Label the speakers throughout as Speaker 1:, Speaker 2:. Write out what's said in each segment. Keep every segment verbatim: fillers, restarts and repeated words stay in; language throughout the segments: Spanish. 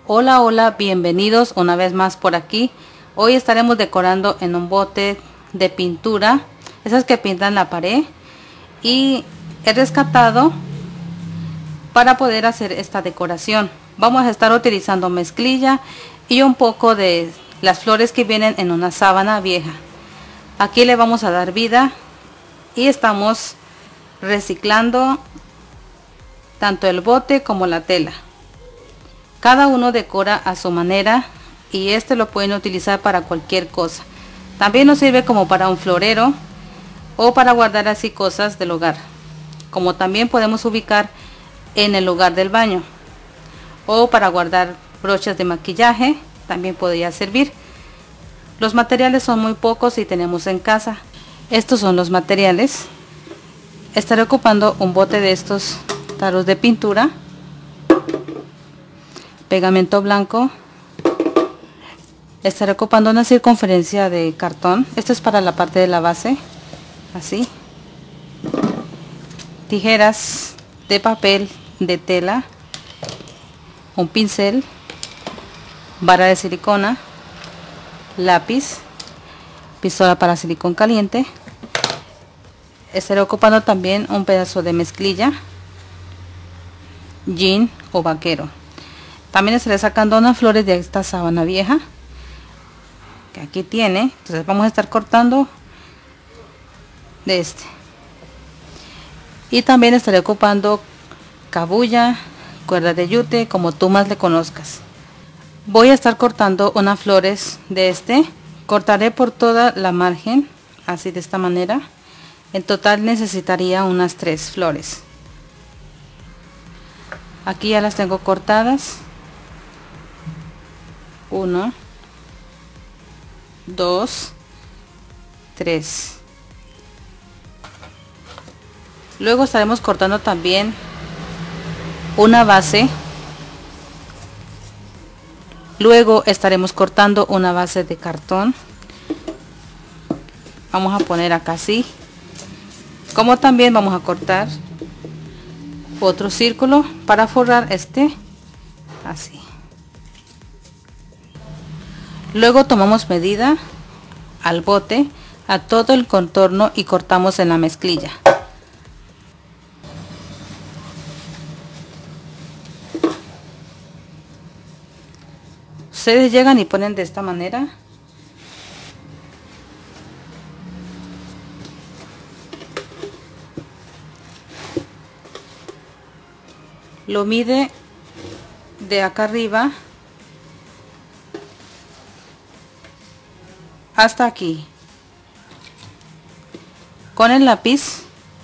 Speaker 1: Hola, hola, bienvenidos una vez más por aquí. Hoy estaremos decorando en un bote de pintura, esas que pintan la pared, y he rescatado para poder hacer esta decoración. Vamos a estar utilizando mezclilla y un poco de las flores que vienen en una sábana vieja. Aquí le vamos a dar vida y estamos reciclando tanto el bote como la tela. Cada uno decora a su manera y este lo pueden utilizar para cualquier cosa. También nos sirve como para un florero o para guardar así cosas del hogar. Como también podemos ubicar en el lugar del baño o para guardar brochas de maquillaje, también podría servir. Los materiales son muy pocos y tenemos en casa. Estos son los materiales. Estaré ocupando un bote de estos taros de pintura, pegamento blanco, estaré ocupando una circunferencia de cartón. Esto es para la parte de la base, así, tijeras de papel de tela, un pincel, vara de silicona, lápiz, pistola para silicón caliente. Estaré ocupando también un pedazo de mezclilla, jean o vaquero. También estaré sacando unas flores de esta sábana vieja que aquí tiene. Entonces vamos a estar cortando de este. Y también estaré ocupando cabuya, cuerda de yute, como tú más le conozcas. Voy a estar cortando unas flores de este. Cortaré por toda la margen, así de esta manera. En total necesitaría unas tres flores. Aquí ya las tengo cortadas. Uno, dos, tres. Luego estaremos cortando también una base. Luego estaremos cortando una base de cartón. Vamos a poner acá así. Como también vamos a cortar otro círculo para forrar este, así. Luego tomamos medida al bote, a todo el contorno, y cortamos en la mezclilla. Ustedes llegan y ponen de esta manera. Lo mide de acá arriba hasta aquí. Con el lápiz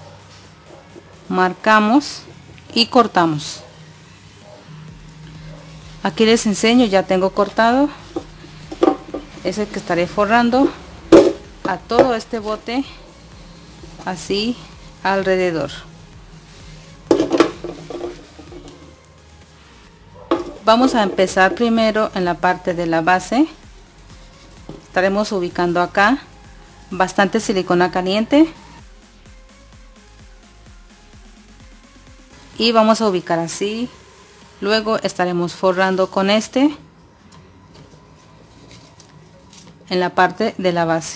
Speaker 1: marcamos y cortamos. Aquí les enseño, ya tengo cortado. Es el que estaré forrando a todo este bote, así alrededor. Vamos a empezar primero en la parte de la base. Estaremos ubicando acá bastante silicona caliente y vamos a ubicar así. Luego estaremos forrando con este en la parte de la base.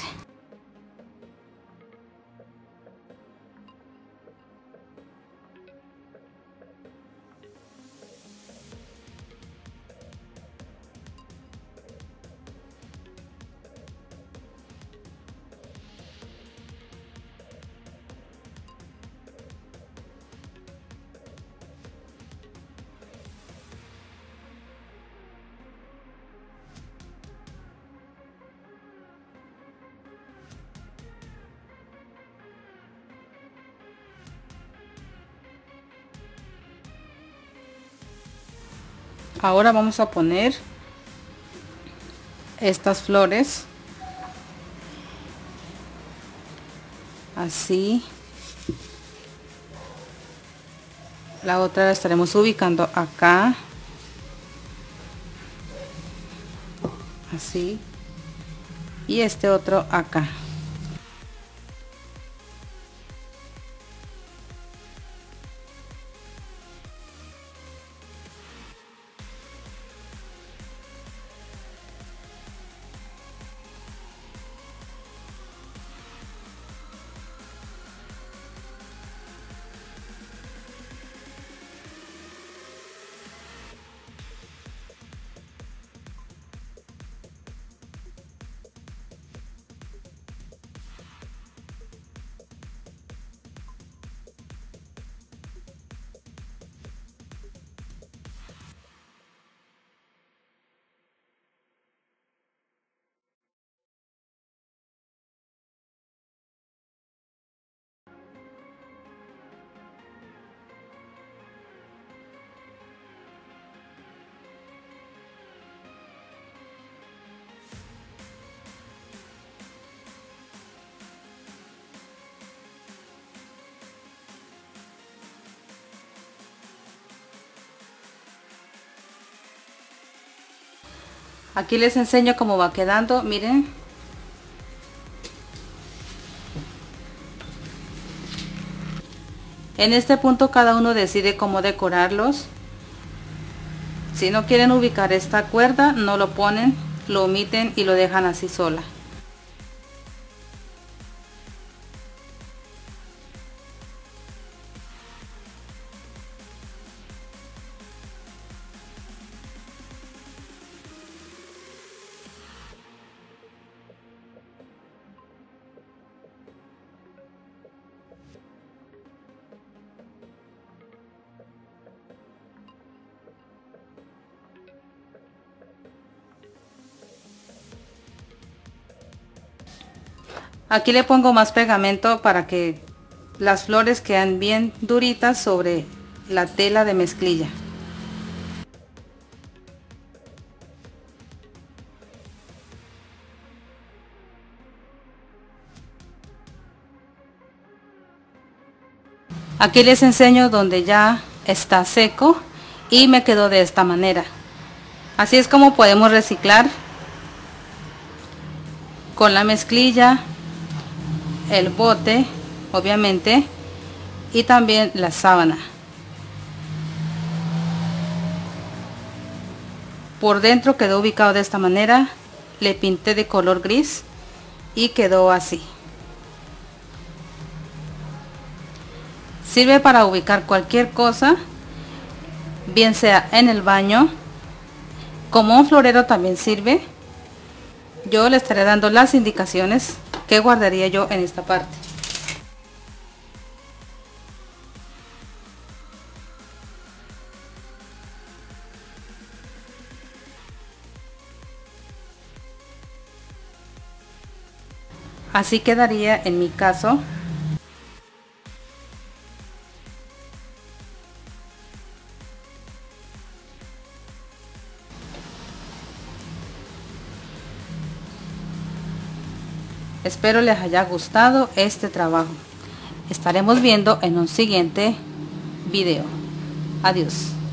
Speaker 1: Ahora vamos a poner estas flores así. La otra la estaremos ubicando acá, así, y este otro acá. Aquí les enseño cómo va quedando, miren. En este punto cada uno decide cómo decorarlos. Si no quieren ubicar esta cuerda, no lo ponen, lo omiten y lo dejan así sola. Aquí le pongo más pegamento para que las flores queden bien duritas sobre la tela de mezclilla. Aquí les enseño donde ya está seco y me quedó de esta manera. Así es como podemos reciclar con la mezclilla, el bote obviamente, y también la sábana. Por dentro quedó ubicado de esta manera, le pinté de color gris y quedó así. Sirve para ubicar cualquier cosa, bien sea en el baño, como un florero también sirve. Yo le estaré dando las indicaciones que guardaría yo en esta parte. Así quedaría en mi caso. Espero les haya gustado este trabajo. Estaremos viendo en un siguiente video. Adiós.